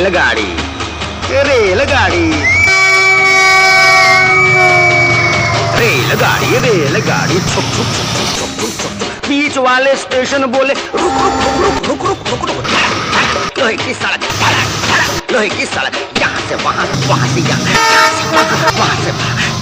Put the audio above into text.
रेलगाड़ी रेलगाड़ी रेलगाड़ी रेलगाड़ी छुक छुक छुक छुक छुक छुक छुक। बीच वाले स्टेशन बोले रुक रुक रुक रुक रुक रुक रुक रुक। लोहे की सड़क लोहे की सड़क, यहाँ से वहाँ से यहाँ, यहाँ से वहाँ से वहाँ से।